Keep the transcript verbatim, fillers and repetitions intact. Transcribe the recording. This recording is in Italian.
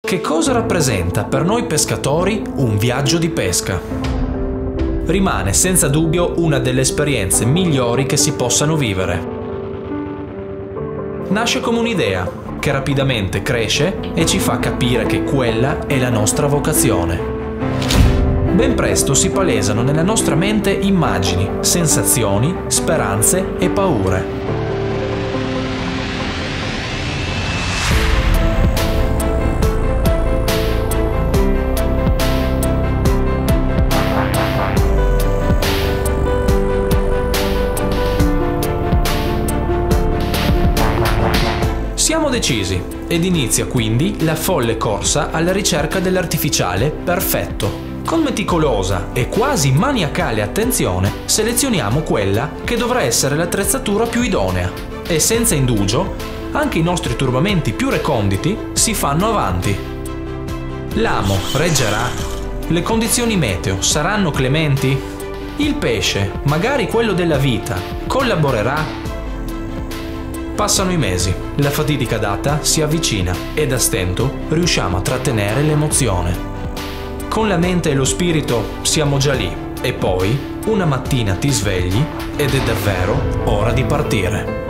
Che cosa rappresenta per noi pescatori un viaggio di pesca? Rimane senza dubbio una delle esperienze migliori che si possano vivere. Nasce come un'idea, che rapidamente cresce e ci fa capire che quella è la nostra vocazione. Ben presto si palesano nella nostra mente immagini, sensazioni, speranze e paure. Siamo decisi ed inizia quindi la folle corsa alla ricerca dell'artificiale perfetto. Con meticolosa e quasi maniacale attenzione selezioniamo quella che dovrà essere l'attrezzatura più idonea e senza indugio anche i nostri turbamenti più reconditi si fanno avanti. L'amo reggerà? Le condizioni meteo saranno clementi? Il pesce, magari quello della vita, collaborerà? Passano i mesi, la fatidica data si avvicina e a stento riusciamo a trattenere l'emozione. Con la mente e lo spirito siamo già lì e poi una mattina ti svegli ed è davvero ora di partire.